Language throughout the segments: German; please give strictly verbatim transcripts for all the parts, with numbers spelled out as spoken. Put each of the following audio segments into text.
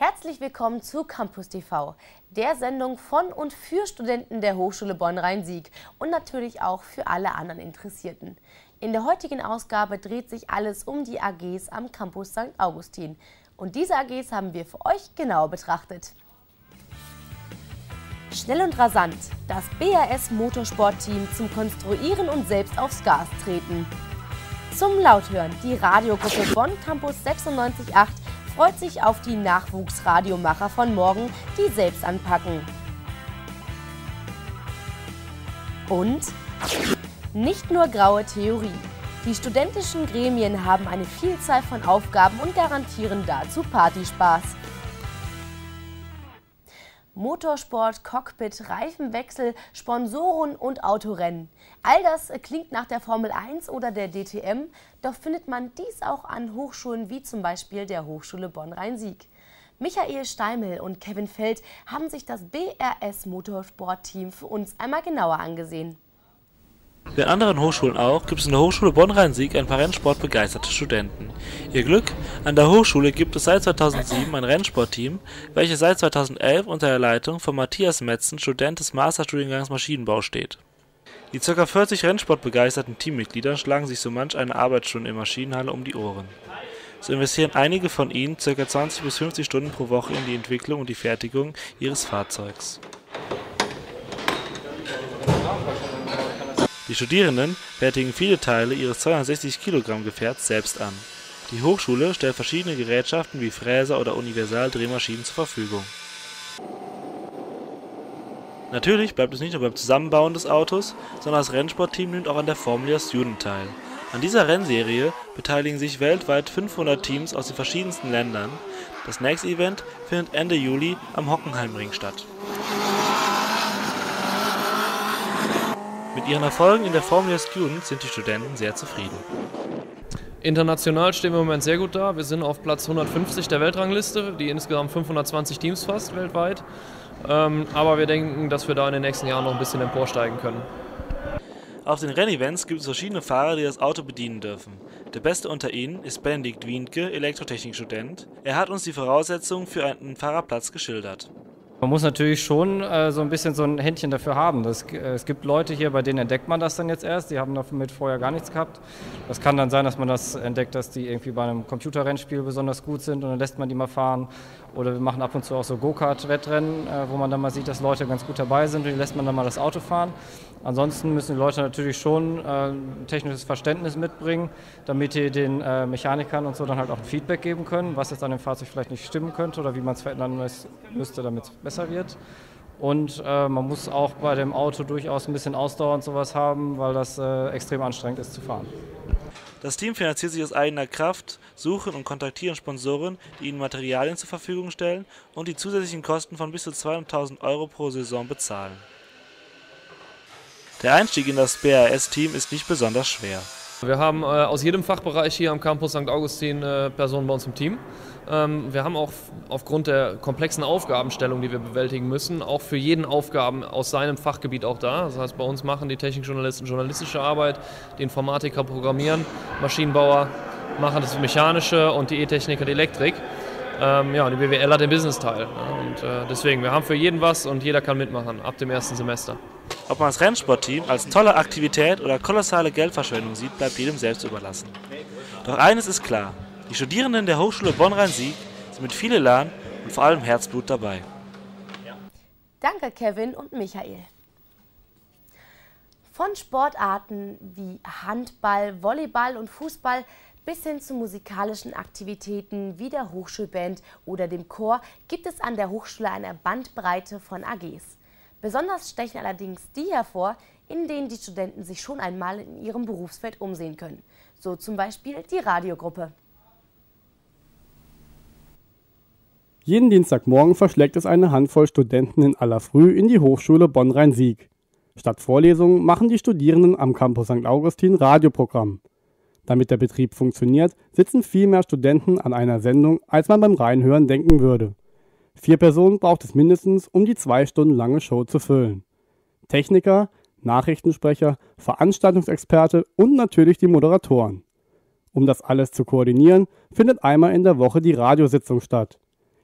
Herzlich willkommen zu Campus T V, der Sendung von und für Studenten der Hochschule Bonn-Rhein-Sieg und natürlich auch für alle anderen Interessierten. In der heutigen Ausgabe dreht sich alles um die A Gs am Campus Sankt Augustin. Und diese A Gs haben wir für euch genauer betrachtet. Schnell und rasant, das B A S Motorsportteam zum Konstruieren und selbst aufs Gas treten. Zum Lauthören, die Radiogruppe Bonn Campus sechsundneunzig Komma acht freut sich auf die Nachwuchsradiomacher von morgen, die selbst anpacken. Und nicht nur graue Theorie. Die studentischen Gremien haben eine Vielzahl von Aufgaben und garantieren dazu Partyspaß. Motorsport, Cockpit, Reifenwechsel, Sponsoren und Autorennen. All das klingt nach der Formel eins oder der D T M, doch findet man dies auch an Hochschulen wie zum Beispiel der Hochschule Bonn-Rhein-Sieg. Michael Steimel und Kevin Feld haben sich das B R S Motorsportteam für uns einmal genauer angesehen. Wie an anderen Hochschulen auch, gibt es in der Hochschule Bonn-Rhein-Sieg ein paar rennsportbegeisterte Studenten. Ihr Glück: An der Hochschule gibt es seit zweitausendsieben ein Rennsportteam, welches seit zweitausendelf unter der Leitung von Matthias Metzen, Student des Masterstudiengangs Maschinenbau, steht. Die ca. vierzig rennsportbegeisterten Teammitglieder schlagen sich so manch eine Arbeitsstunde in Maschinenhalle um die Ohren. So investieren einige von ihnen ca. zwanzig bis fünfzig Stunden pro Woche in die Entwicklung und die Fertigung ihres Fahrzeugs. Die Studierenden fertigen viele Teile ihres zweihundertsechzig Kilogramm Gefährts selbst an. Die Hochschule stellt verschiedene Gerätschaften wie Fräser oder Universal-Drehmaschinen zur Verfügung. Natürlich bleibt es nicht nur beim Zusammenbauen des Autos, sondern das Rennsportteam nimmt auch an der Formula Student teil. An dieser Rennserie beteiligen sich weltweit fünfhundert Teams aus den verschiedensten Ländern. Das nächste Event findet Ende Juli am Hockenheimring statt. Mit ihren Erfolgen in der Formula Student sind die Studenten sehr zufrieden. International stehen wir im Moment sehr gut da. Wir sind auf Platz hundertfünfzig der Weltrangliste, die insgesamt fünfhundertzwanzig Teams fasst weltweit. Ähm, aber wir denken, dass wir da in den nächsten Jahren noch ein bisschen emporsteigen können. Auf den Rennevents gibt es verschiedene Fahrer, die das Auto bedienen dürfen. Der beste unter ihnen ist Benedikt Wienke, Elektrotechnikstudent. Er hat uns die Voraussetzungen für einen Fahrerplatz geschildert. Man muss natürlich schon äh, so ein bisschen so ein Händchen dafür haben. Das, äh, es gibt Leute hier, bei denen entdeckt man das dann jetzt erst, die haben damit vorher gar nichts gehabt. Das kann dann sein, dass man das entdeckt, dass die irgendwie bei einem Computerrennspiel besonders gut sind und dann lässt man die mal fahren. Oder wir machen ab und zu auch so Go-Kart-Wettrennen, äh, wo man dann mal sieht, dass Leute ganz gut dabei sind und die lässt man dann mal das Auto fahren. Ansonsten müssen die Leute natürlich schon äh, ein technisches Verständnis mitbringen, damit die den äh, Mechanikern und so dann halt auch ein Feedback geben können, was jetzt an dem Fahrzeug vielleicht nicht stimmen könnte oder wie man es verändern müsste, damit es besser wird. Und äh, man muss auch bei dem Auto durchaus ein bisschen Ausdauer und sowas haben, weil das äh, extrem anstrengend ist zu fahren. Das Team finanziert sich aus eigener Kraft, suchen und kontaktieren Sponsoren, die ihnen Materialien zur Verfügung stellen und die zusätzlichen Kosten von bis zu zweihunderttausend Euro pro Saison bezahlen. Der Einstieg in das B R S-Team ist nicht besonders schwer. Wir haben äh, aus jedem Fachbereich hier am Campus Sankt Augustin äh, Personen bei uns im Team. Ähm, wir haben auch aufgrund der komplexen Aufgabenstellung, die wir bewältigen müssen, auch für jeden Aufgaben aus seinem Fachgebiet auch da. Das heißt, bei uns machen die Technikjournalisten journalistische Arbeit, die Informatiker programmieren, Maschinenbauer machen das Mechanische und die E-Techniker die Elektrik. Ähm, ja, und die B W L hat den Business-Teil. Ja, und äh, deswegen, wir haben für jeden was und jeder kann mitmachen ab dem ersten Semester. Ob man das Rennsportteam als tolle Aktivität oder kolossale Geldverschwendung sieht, bleibt jedem selbst überlassen. Doch eines ist klar: Die Studierenden der Hochschule Bonn-Rhein-Sieg sind mit viel Elan und vor allem Herzblut dabei. Danke Kevin und Michael. Von Sportarten wie Handball, Volleyball und Fußball bis hin zu musikalischen Aktivitäten wie der Hochschulband oder dem Chor gibt es an der Hochschule eine Bandbreite von A Gs. Besonders stechen allerdings die hervor, in denen die Studenten sich schon einmal in ihrem Berufsfeld umsehen können. So zum Beispiel die Radiogruppe. Jeden Dienstagmorgen verschlägt es eine Handvoll Studenten in aller Früh in die Hochschule Bonn-Rhein-Sieg. Statt Vorlesungen machen die Studierenden am Campus Sankt Augustin Radioprogramm. Damit der Betrieb funktioniert, sitzen viel mehr Studenten an einer Sendung, als man beim Reinhören denken würde. Vier Personen braucht es mindestens, um die zwei Stunden lange Show zu füllen. Techniker, Nachrichtensprecher, Veranstaltungsexperte und natürlich die Moderatoren. Um das alles zu koordinieren, findet einmal in der Woche die Radiositzung statt.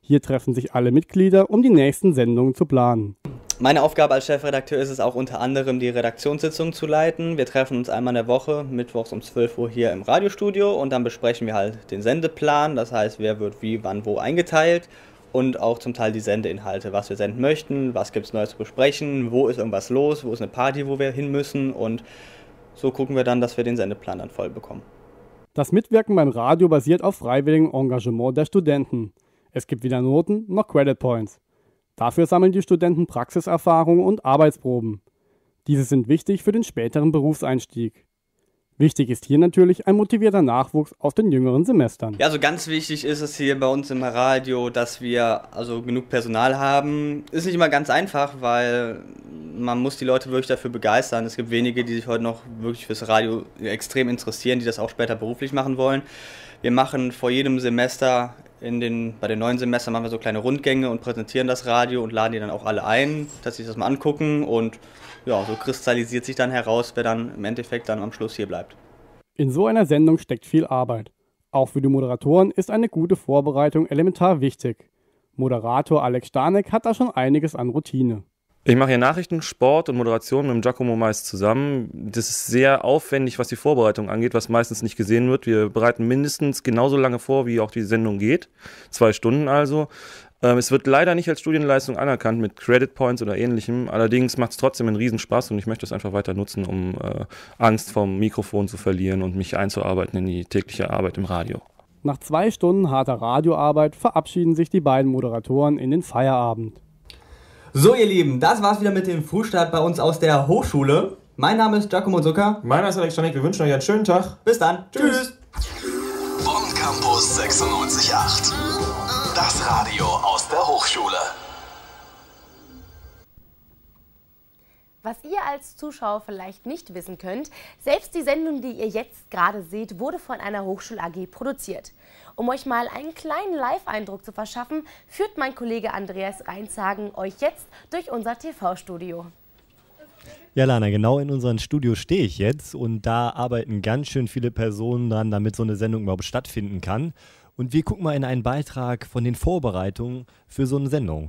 Hier treffen sich alle Mitglieder, um die nächsten Sendungen zu planen. Meine Aufgabe als Chefredakteur ist es auch unter anderem, die Redaktionssitzung zu leiten. Wir treffen uns einmal in der Woche, mittwochs um zwölf Uhr hier im Radiostudio und dann besprechen wir halt den Sendeplan, das heißt, wer wird wie, wann, wo eingeteilt und auch zum Teil die Sendeinhalte, was wir senden möchten, was gibt es Neues zu besprechen, wo ist irgendwas los, wo ist eine Party, wo wir hin müssen und so gucken wir dann, dass wir den Sendeplan dann voll bekommen. Das Mitwirken beim Radio basiert auf freiwilligem Engagement der Studenten. Es gibt weder Noten noch Credit Points. Dafür sammeln die Studenten Praxiserfahrungen und Arbeitsproben. Diese sind wichtig für den späteren Berufseinstieg. Wichtig ist hier natürlich ein motivierter Nachwuchs aus den jüngeren Semestern. Ja, also ganz wichtig ist es hier bei uns im Radio, dass wir also genug Personal haben. Ist nicht immer ganz einfach, weil man muss die Leute wirklich dafür begeistern. Es gibt wenige, die sich heute noch wirklich fürs Radio extrem interessieren, die das auch später beruflich machen wollen. Wir machen vor jedem Semester, in den, bei den neuen Semestern machen wir so kleine Rundgänge und präsentieren das Radio und laden die dann auch alle ein, dass sie sich das mal angucken und ja, so kristallisiert sich dann heraus, wer dann im Endeffekt dann am Schluss hier bleibt. In so einer Sendung steckt viel Arbeit. Auch für die Moderatoren ist eine gute Vorbereitung elementar wichtig. Moderator Alex Stanek hat da schon einiges an Routine. Ich mache hier Nachrichten, Sport und Moderation mit dem Giacomo meist zusammen. Das ist sehr aufwendig, was die Vorbereitung angeht, was meistens nicht gesehen wird. Wir bereiten mindestens genauso lange vor, wie auch die Sendung geht. Zwei Stunden also. Ähm, es wird leider nicht als Studienleistung anerkannt mit Credit Points oder ähnlichem. Allerdings macht es trotzdem einen Riesenspaß und ich möchte es einfach weiter nutzen, um äh, Angst vom Mikrofon zu verlieren und mich einzuarbeiten in die tägliche Arbeit im Radio. Nach zwei Stunden harter Radioarbeit verabschieden sich die beiden Moderatoren in den Feierabend. So ihr Lieben, das war's wieder mit dem Frühstart bei uns aus der Hochschule. Mein Name ist Giacomo Zucker. Mein Name ist Alex Stanek, wir wünschen euch einen schönen Tag. Bis dann. Tschüss. Bonn Campus sechsundneunzig Komma acht. Das Radio aus der Hochschule. Was ihr als Zuschauer vielleicht nicht wissen könnt, selbst die Sendung, die ihr jetzt gerade seht, wurde von einer Hochschul-A G produziert. Um euch mal einen kleinen Live-Eindruck zu verschaffen, führt mein Kollege Andreas Reinshagen euch jetzt durch unser T V-Studio. Ja, Lana, genau in unserem Studio stehe ich jetzt und da arbeiten ganz schön viele Personen dran, damit so eine Sendung überhaupt stattfinden kann. Und wir gucken mal in einen Beitrag von den Vorbereitungen für so eine Sendung.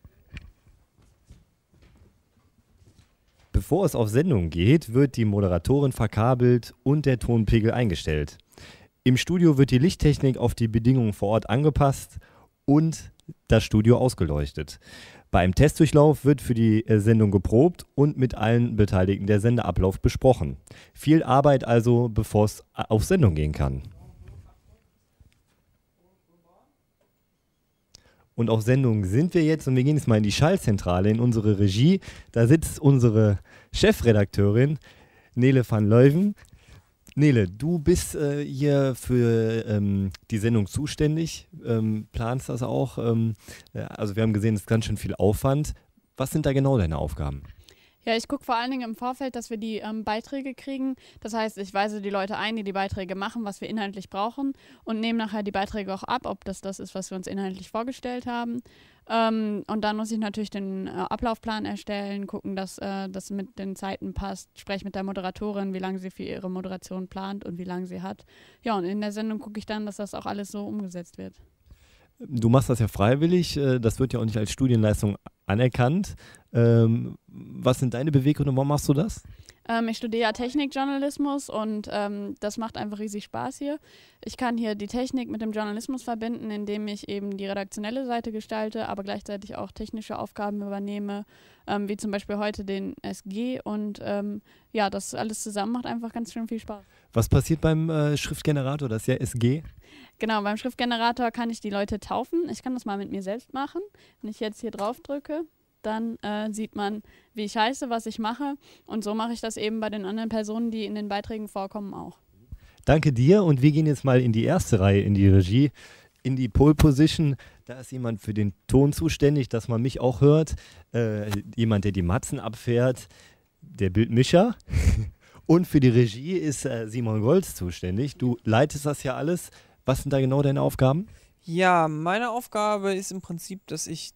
Bevor es auf Sendung geht, wird die Moderatorin verkabelt und der Tonpegel eingestellt. Im Studio wird die Lichttechnik auf die Bedingungen vor Ort angepasst und das Studio ausgeleuchtet. Beim Testdurchlauf wird für die Sendung geprobt und mit allen Beteiligten der Sendeablauf besprochen. Viel Arbeit also, bevor es auf Sendung gehen kann. Und auf Sendung sind wir jetzt und wir gehen jetzt mal in die Schallzentrale, in unsere Regie. Da sitzt unsere Chefredakteurin Nele van Leuven. Nele, du bist äh, hier für ähm, die Sendung zuständig, ähm, planst das auch. Ähm, also wir haben gesehen, es ist ganz schön viel Aufwand. Was sind da genau deine Aufgaben? Ja, ich gucke vor allen Dingen im Vorfeld, dass wir die ähm, Beiträge kriegen. Das heißt, ich weise die Leute ein, die die Beiträge machen, was wir inhaltlich brauchen und nehme nachher die Beiträge auch ab, ob das das ist, was wir uns inhaltlich vorgestellt haben. Ähm, und dann muss ich natürlich den äh, Ablaufplan erstellen, gucken, dass äh, das mit den Zeiten passt. Spreche mit der Moderatorin, wie lange sie für ihre Moderation plant und wie lange sie hat. Ja, und in der Sendung gucke ich dann, dass das auch alles so umgesetzt wird. Du machst das ja freiwillig, das wird ja auch nicht als Studienleistung anerkannt. Ähm, was sind deine Beweggründe, warum machst du das? Ähm, ich studiere ja Technikjournalismus und ähm, das macht einfach riesig Spaß hier. Ich kann hier die Technik mit dem Journalismus verbinden, indem ich eben die redaktionelle Seite gestalte, aber gleichzeitig auch technische Aufgaben übernehme, ähm, wie zum Beispiel heute den S G und ähm, ja, das alles zusammen macht einfach ganz schön viel Spaß. Was passiert beim äh, Schriftgenerator, das ist ja S G? Genau, beim Schriftgenerator kann ich die Leute taufen. Ich kann das mal mit mir selbst machen. Wenn ich jetzt hier drauf drücke, dann äh, sieht man, wie ich heiße, was ich mache. Und so mache ich das eben bei den anderen Personen, die in den Beiträgen vorkommen, auch. Danke dir und wir gehen jetzt mal in die erste Reihe, in die Regie, in die Pole Position. Da ist jemand für den Ton zuständig, dass man mich auch hört. Äh, jemand, der die Matzen abfährt, der Bildmischer. Und für die Regie ist äh, Simon Golz zuständig. Du leitest das ja alles. Was sind da genau deine Aufgaben? Ja, meine Aufgabe ist im Prinzip, dass ich die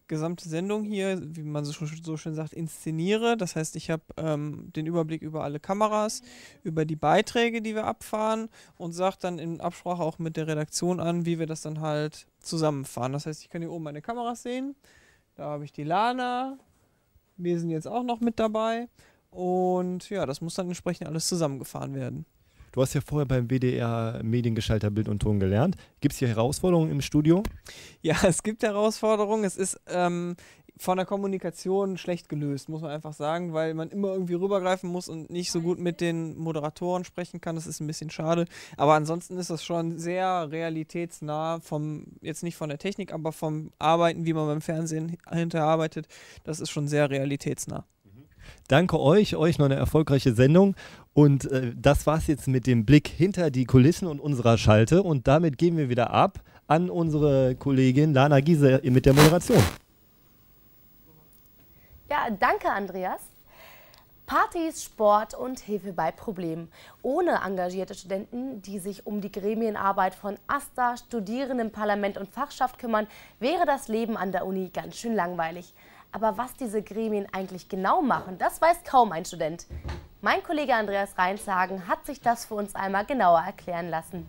gesamte Sendung hier, wie man so, so schön sagt, inszeniere. Das heißt, ich habe ähm, den Überblick über alle Kameras, über die Beiträge, die wir abfahren und sage dann in Absprache auch mit der Redaktion an, wie wir das dann halt zusammenfahren. Das heißt, ich kann hier oben meine Kameras sehen, da habe ich die Lana, wir sind jetzt auch noch mit dabei und ja, das muss dann entsprechend alles zusammengefahren werden. Du hast ja vorher beim W D R Mediengestalter Bild und Ton gelernt. Gibt es hier Herausforderungen im Studio? Ja, es gibt Herausforderungen. Es ist ähm, von der Kommunikation schlecht gelöst, muss man einfach sagen, weil man immer irgendwie rübergreifen muss und nicht so gut mit den Moderatoren sprechen kann. Das ist ein bisschen schade. Aber ansonsten ist das schon sehr realitätsnah, vom, jetzt nicht von der Technik, aber vom Arbeiten, wie man beim Fernsehen hinterher arbeitet. Das ist schon sehr realitätsnah. Danke euch, euch noch eine erfolgreiche Sendung und äh, das war's jetzt mit dem Blick hinter die Kulissen und unserer Schalte und damit gehen wir wieder ab an unsere Kollegin Lana Giese mit der Moderation. Ja, danke Andreas. Partys, Sport und Hilfe bei Problemen. Ohne engagierte Studenten, die sich um die Gremienarbeit von AStA, Studierendenparlament und Fachschaft kümmern, wäre das Leben an der Uni ganz schön langweilig. Aber was diese Gremien eigentlich genau machen, das weiß kaum ein Student. Mein Kollege Andreas Reinshagen hat sich das für uns einmal genauer erklären lassen.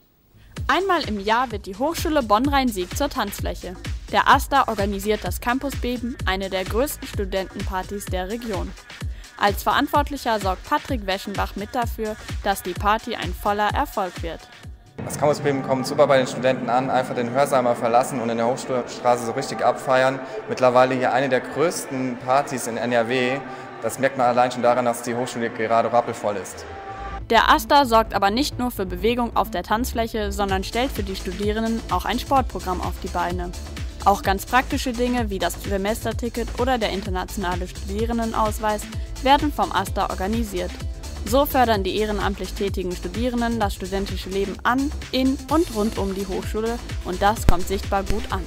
Einmal im Jahr wird die Hochschule Bonn-Rhein-Sieg zur Tanzfläche. Der AStA organisiert das Campusbeben, eine der größten Studentenpartys der Region. Als Verantwortlicher sorgt Patrick Weschenbach mit dafür, dass die Party ein voller Erfolg wird. Das Campusbeben kommt super bei den Studenten an, einfach den Hörsaal mal verlassen und in der Hochschulstraße so richtig abfeiern. Mittlerweile hier eine der größten Partys in N R W. Das merkt man allein schon daran, dass die Hochschule gerade rappelvoll ist. Der AStA sorgt aber nicht nur für Bewegung auf der Tanzfläche, sondern stellt für die Studierenden auch ein Sportprogramm auf die Beine. Auch ganz praktische Dinge wie das Semesterticket oder der internationale Studierendenausweis werden vom AStA organisiert. So fördern die ehrenamtlich tätigen Studierenden das studentische Leben an, in und rund um die Hochschule und das kommt sichtbar gut an.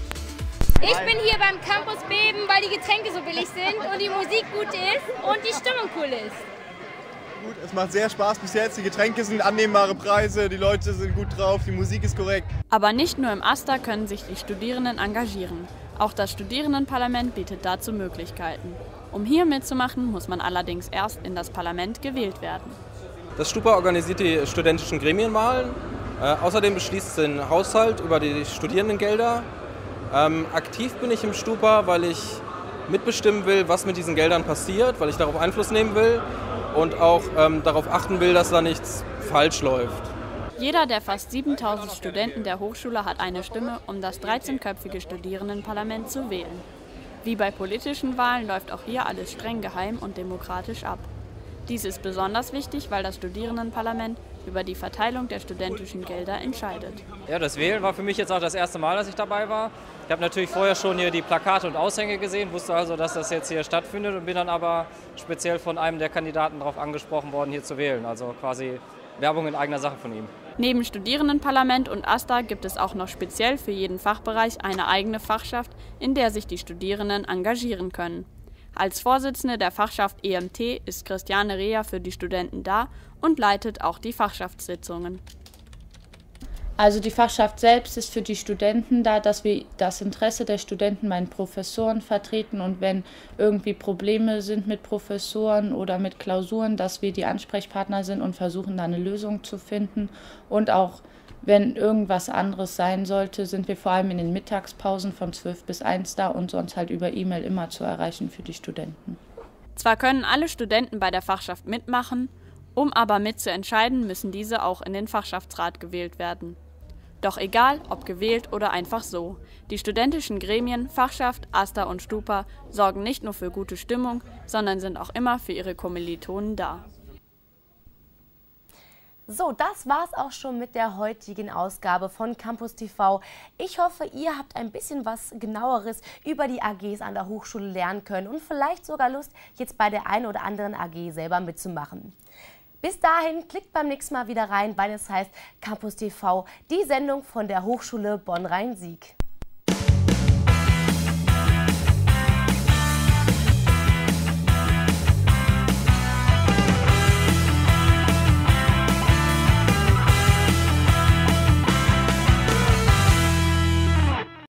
Ich bin hier beim Campusbeben, weil die Getränke so billig sind und die Musik gut ist und die Stimmung cool ist. Gut, es macht sehr Spaß bis jetzt, die Getränke sind annehmbare Preise, die Leute sind gut drauf, die Musik ist korrekt. Aber nicht nur im AStA können sich die Studierenden engagieren. Auch das Studierendenparlament bietet dazu Möglichkeiten. Um hier mitzumachen, muss man allerdings erst in das Parlament gewählt werden. Das Stupa organisiert die studentischen Gremienwahlen. Äh, außerdem beschließt es den Haushalt über die Studierendengelder. Ähm, aktiv bin ich im Stupa, weil ich mitbestimmen will, was mit diesen Geldern passiert, weil ich darauf Einfluss nehmen will und auch ähm, darauf achten will, dass da nichts falsch läuft. Jeder der fast siebentausend Studenten der Hochschule hat eine Stimme, um das dreizehnköpfige Studierendenparlament zu wählen. Wie bei politischen Wahlen läuft auch hier alles streng geheim und demokratisch ab. Dies ist besonders wichtig, weil das Studierendenparlament über die Verteilung der studentischen Gelder entscheidet. Ja, das Wählen war für mich jetzt auch das erste Mal, dass ich dabei war. Ich habe natürlich vorher schon hier die Plakate und Aushänge gesehen, wusste also, dass das jetzt hier stattfindet und bin dann aber speziell von einem der Kandidaten darauf angesprochen worden, hier zu wählen. Also quasi Werbung in eigener Sache von ihm. Neben Studierendenparlament und AStA gibt es auch noch speziell für jeden Fachbereich eine eigene Fachschaft, in der sich die Studierenden engagieren können. Als Vorsitzende der Fachschaft E M T ist Christiane Rea für die Studenten da und leitet auch die Fachschaftssitzungen. Also die Fachschaft selbst ist für die Studenten da, dass wir das Interesse der Studenten bei den Professoren vertreten und wenn irgendwie Probleme sind mit Professoren oder mit Klausuren, dass wir die Ansprechpartner sind und versuchen, da eine Lösung zu finden. Und auch wenn irgendwas anderes sein sollte, sind wir vor allem in den Mittagspausen von zwölf bis eins da und sonst halt über E-Mail immer zu erreichen für die Studenten. Zwar können alle Studenten bei der Fachschaft mitmachen, um aber mitzuentscheiden, müssen diese auch in den Fachschaftsrat gewählt werden. Doch egal, ob gewählt oder einfach so, die studentischen Gremien, Fachschaft, AStA und Stupa sorgen nicht nur für gute Stimmung, sondern sind auch immer für ihre Kommilitonen da. So, das war's auch schon mit der heutigen Ausgabe von Campus T V. Ich hoffe, ihr habt ein bisschen was Genaueres über die A Gs an der Hochschule lernen können und vielleicht sogar Lust, jetzt bei der einen oder anderen A G selber mitzumachen. Bis dahin, klickt beim nächsten Mal wieder rein, weil es heißt Campus T V, die Sendung von der Hochschule Bonn-Rhein-Sieg.